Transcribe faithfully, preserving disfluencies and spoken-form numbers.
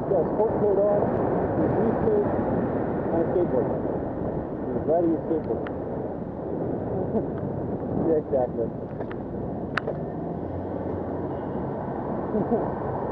got a sport coat on, a briefcase, and a skateboard. He's riding his skateboard. Yeah, exactly.